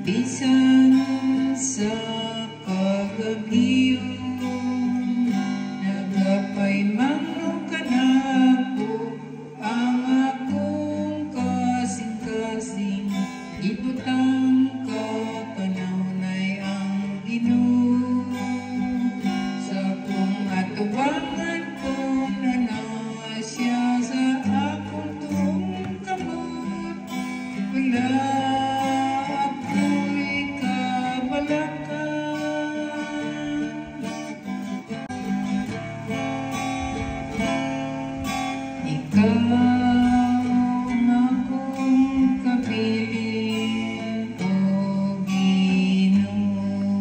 Bisan sa kagabiyo, nagapay manong kanako ang akong kasing-kasing. Ibutang ka kanunay ang Ginoo sa kong atubangan kong nanawa siya sa akong tuong kamot. Wala ikaw na kong kapiling, O Ginoo.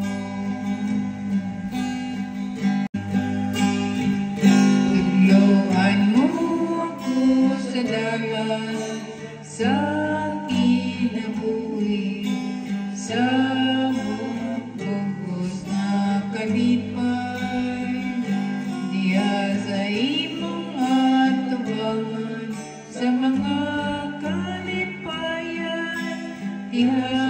Tudloan mo ako sa dalan sa kinabuhi, sa bugos na kalipay, diya sa imong atubangan sa mga kalipayan, diha